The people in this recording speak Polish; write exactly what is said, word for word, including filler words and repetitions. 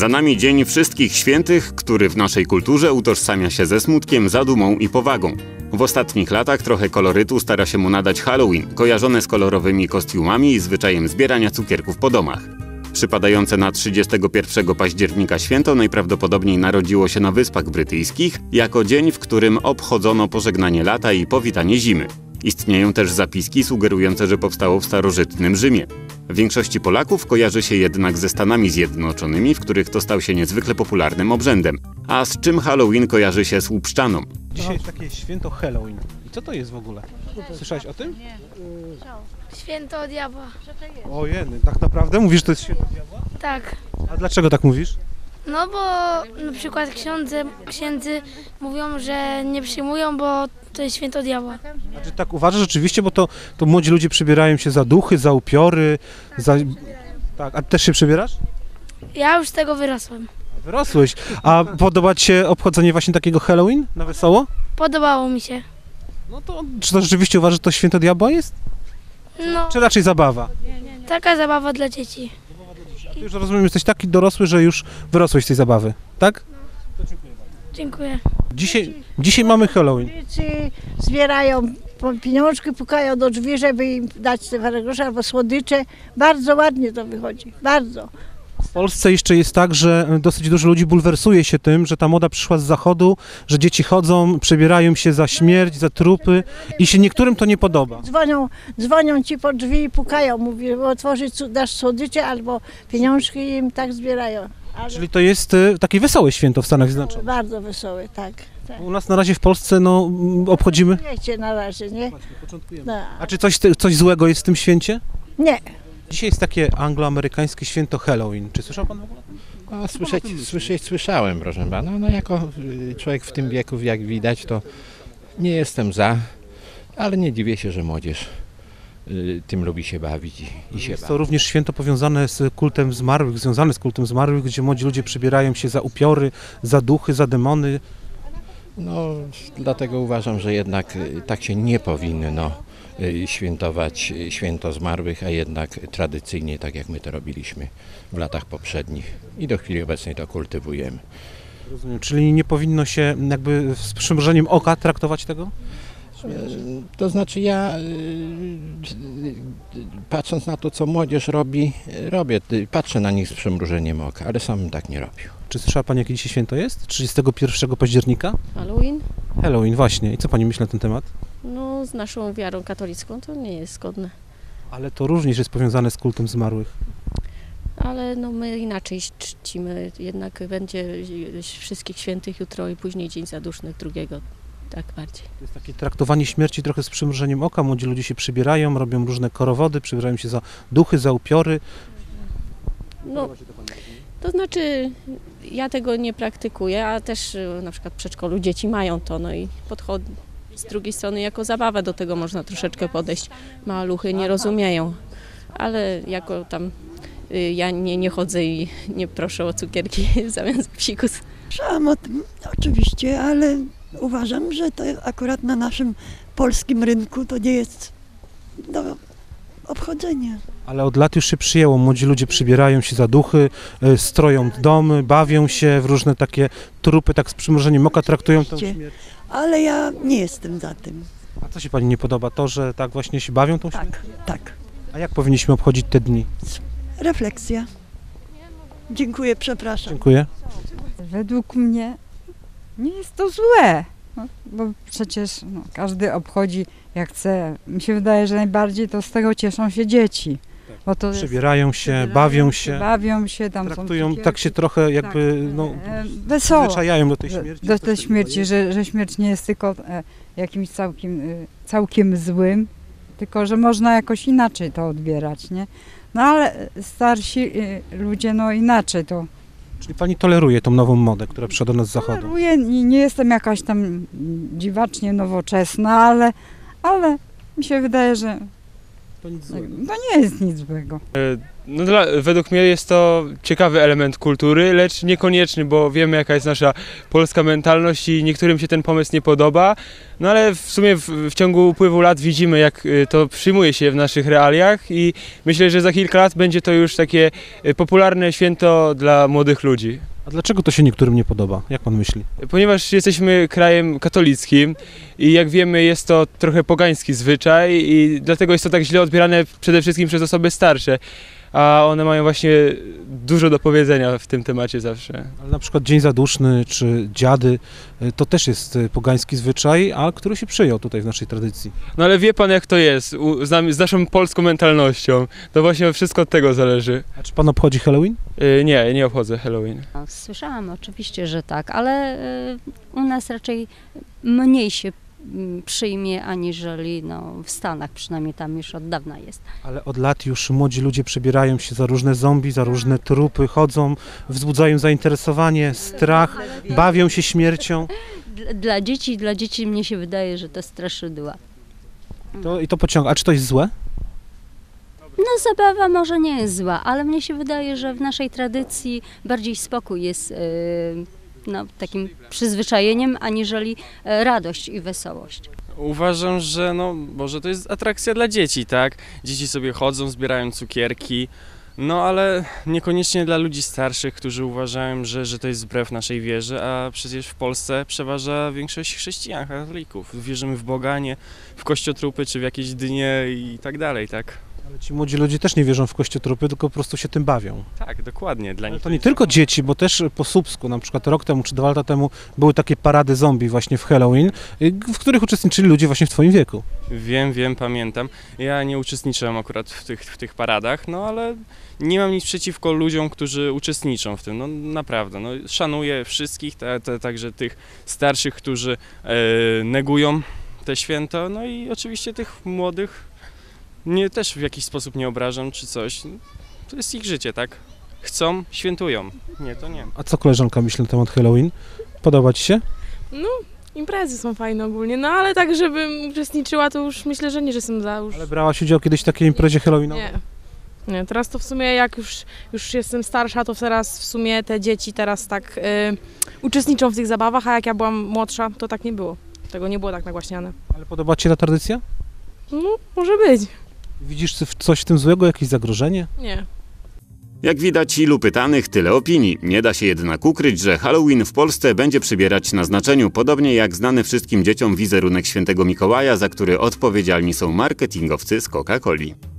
Za nami Dzień Wszystkich Świętych, który w naszej kulturze utożsamia się ze smutkiem, zadumą i powagą. W ostatnich latach trochę kolorytu stara się mu nadać Halloween, kojarzone z kolorowymi kostiumami i zwyczajem zbierania cukierków po domach. Przypadające na trzydziestego pierwszego października święto najprawdopodobniej narodziło się na Wyspach Brytyjskich jako dzień, w którym obchodzono pożegnanie lata i powitanie zimy. Istnieją też zapiski sugerujące, że powstało w starożytnym Rzymie. W większości Polaków kojarzy się jednak ze Stanami Zjednoczonymi, w których to stał się niezwykle popularnym obrzędem. A z czym Halloween kojarzy się z łupszczaną? Dzisiaj jest takie święto Halloween. I co to jest w ogóle? Słyszałeś o tym? Święto diabła. Ojej, tak naprawdę mówisz, że to jest święto diabła? Tak. A dlaczego tak mówisz? No bo na przykład ksiądzy, księdzy mówią, że nie przyjmują, bo to jest święto diabła. Znaczy tak uważasz rzeczywiście, bo to, to młodzi ludzie przebierają się za duchy, za upiory, za... Tak, a ty też się przebierasz? Ja już z tego wyrosłem. Wyrosłeś. A podoba ci się obchodzenie właśnie takiego Halloween na wesoło? Podobało mi się. No to czy to rzeczywiście uważasz, że to święto diabła jest? No, Czy raczej zabawa? taka zabawa dla dzieci. Ty już rozumiem, jesteś taki dorosły, że już wyrosłeś z tej zabawy, tak? Dziękuję. Dzisiaj, dzisiaj mamy Halloween. Dzieci zbierają pieniążki, pukają do drzwi, żeby im dać te parę groszy albo słodycze. Bardzo ładnie to wychodzi, bardzo. W Polsce jeszcze jest tak, że dosyć dużo ludzi bulwersuje się tym, że ta moda przyszła z zachodu, że dzieci chodzą, przebierają się za śmierć, za trupy i się niektórym to nie podoba. Dzwonią, dzwonią ci pod drzwi i pukają, mówi, otworzyć, dasz słodycze albo pieniążki i im tak zbierają. Ale Czyli to jest y, takie wesołe święto w Stanach Zjednoczonych. bardzo wesołe, tak. tak. U nas na razie w Polsce no, m, obchodzimy. Wiecie na razie, nie? No. A czy coś, coś złego jest w tym święcie? Nie. Dzisiaj jest takie angloamerykańskie święto Halloween. Czy słyszał pan w ogóle? No, słyszeć, słyszeć słyszałem, proszę pana. No jako y, człowiek w tym wieku, jak widać, to nie jestem za, ale nie dziwię się, że młodzież y, tym lubi się bawić i, i się Jest to bawi. również święto powiązane z kultem zmarłych, związane z kultem zmarłych, gdzie młodzi ludzie przybierają się za upiory, za duchy, za demony. No, dlatego uważam, że jednak y, tak się nie powinno y, świętować y, święto zmarłych, a jednak tradycyjnie, tak jak my to robiliśmy w latach poprzednich i do chwili obecnej to kultywujemy. Rozumiem. Czyli nie powinno się jakby z przymrużeniem oka traktować tego? To znaczy ja patrząc na to, co młodzież robi, robię, patrzę na nich z przymrużeniem oka, ale sam bym tak nie robił. Czy słyszała pani, jakie dzisiaj święto jest? trzydziestego pierwszego października? Halloween? Halloween, właśnie. I co pani myśli na ten temat? No z naszą wiarą katolicką to nie jest zgodne. Ale to również jest powiązane z kultem zmarłych. Ale no my inaczej czcimy, jednak będzie wszystkich świętych jutro i później Dzień Zadusznych drugiego, tak bardziej. To jest takie traktowanie śmierci trochę z przymrużeniem oka. Młodzi ludzie się przybierają, robią różne korowody, przybierają się za duchy, za upiory. No, to znaczy ja tego nie praktykuję, a też na przykład w przedszkolu dzieci mają to, no i podchodzę. Z drugiej strony jako zabawę do tego można troszeczkę podejść. Maluchy nie rozumieją, ale jako tam ja nie, nie chodzę i nie proszę o cukierki zamiast psikus. Słyszałam o tym oczywiście, ale uważam, że to akurat na naszym polskim rynku to nie jest do obchodzenia. Ale od lat już się przyjęło. Młodzi ludzie przybierają się za duchy, y, stroją domy, bawią się w różne takie trupy, tak z przymrużeniem oka traktują tę Oczywiście. śmierć. Ale ja nie jestem za tym. A co się pani nie podoba? To, że tak właśnie się bawią tą śmierć? Tak, tak. A jak powinniśmy obchodzić te dni? Refleksja. Dziękuję, przepraszam. Dziękuję. Według mnie nie jest to złe, no, bo przecież no, każdy obchodzi jak chce. Mi się wydaje, że najbardziej to z tego cieszą się dzieci. Bo to jest, Przebierają się, przebierają bawią się, bawią się, tam traktują, są tak się trochę jakby tak, no, e, wesoło. zwyczajają do tej śmierci. Do tej śmierci, że, że śmierć nie jest tylko e, jakimś całkiem, e, całkiem złym, tylko że można jakoś inaczej to odbierać, nie? No ale starsi e, ludzie no inaczej to Czyli pani toleruje tą nową modę, która przyszła do nas z zachodu? toleruję. Nie, nie jestem jakaś tam dziwacznie nowoczesna, ale, ale mi się wydaje, że To nic to nie jest nic złego. No dla, według mnie jest to ciekawy element kultury, lecz niekonieczny, bo wiemy jaka jest nasza polska mentalność i niektórym się ten pomysł nie podoba. No ale w sumie w, w ciągu upływu lat widzimy, jak to przyjmuje się w naszych realiach i myślę, że za kilka lat będzie to już takie popularne święto dla młodych ludzi. A dlaczego to się niektórym nie podoba? Jak pan myśli? Ponieważ jesteśmy krajem katolickim i jak wiemy jest to trochę pogański zwyczaj i dlatego jest to tak źle odbierane przede wszystkim przez osoby starsze, a one mają właśnie dużo do powiedzenia w tym temacie zawsze. Ale na przykład Dzień Zaduszny czy Dziady to też jest pogański zwyczaj, a który się przyjął tutaj w naszej tradycji. No ale wie pan jak to jest u, z, nami, z naszą polską mentalnością, to właśnie wszystko od tego zależy. A czy pan obchodzi Halloween? Yy, nie, nie obchodzę Halloween. Słyszałam oczywiście, że tak, ale u nas raczej mniej się przyjmie, aniżeli no, w Stanach, przynajmniej tam już od dawna jest. Ale od lat już młodzi ludzie przebierają się za różne zombie, za różne trupy, chodzą, wzbudzają zainteresowanie, strach, bawią się śmiercią. Dla, dla dzieci, dla dzieci mnie się wydaje, że to straszydła. To, I to pociąga. A czy to jest złe? No zabawa może nie jest zła, ale mnie się wydaje, że w naszej tradycji bardziej spokój jest yy, no, takim przyzwyczajeniem, aniżeli radość i wesołość. Uważam, że no, może to jest atrakcja dla dzieci, tak? Dzieci sobie chodzą, zbierają cukierki, no ale niekoniecznie dla ludzi starszych, którzy uważają, że, że to jest wbrew naszej wierze, a przecież w Polsce przeważa większość chrześcijan, katolików. Wierzymy w Boga, nie w kościotrupy czy w jakieś dynie i tak dalej, tak? Ale ci młodzi ludzie też nie wierzą w kościotrupy, tylko po prostu się tym bawią. Tak, dokładnie. Dla Ale nich to nie tylko dzieci, bo też po Słupsku, na przykład rok temu czy dwa lata temu były takie parady zombie właśnie w Halloween, w których uczestniczyli ludzie właśnie w twoim wieku. Wiem, wiem, pamiętam. Ja nie uczestniczyłem akurat w tych, w tych paradach, no ale nie mam nic przeciwko ludziom, którzy uczestniczą w tym. No naprawdę, no, szanuję wszystkich, te, te, także tych starszych, którzy e, negują te święto, no i oczywiście tych młodych. Nie, też w jakiś sposób nie obrażam czy coś. To jest ich życie, tak? Chcą, świętują. Nie, to nie. A co koleżanka myśli na temat Halloween? Podoba ci się? No, imprezy są fajne ogólnie, no ale tak, żebym uczestniczyła, to już myślę, że nie, że jestem za już. Ale brałaś udział kiedyś w takiej imprezie halloweenowej? Nie. Nie, teraz to w sumie jak już, już jestem starsza, to teraz w sumie te dzieci teraz tak y, uczestniczą w tych zabawach, a jak ja byłam młodsza, to tak nie było. Tego nie było tak nagłaśniane. Ale podoba ci się ta tradycja? No, może być. Widzisz coś w tym złego, jakieś zagrożenie? Nie. Jak widać, ilu pytanych, tyle opinii. Nie da się jednak ukryć, że Halloween w Polsce będzie przybierać na znaczeniu, podobnie jak znany wszystkim dzieciom wizerunek świętego Mikołaja, za który odpowiedzialni są marketingowcy z Coca-Coli.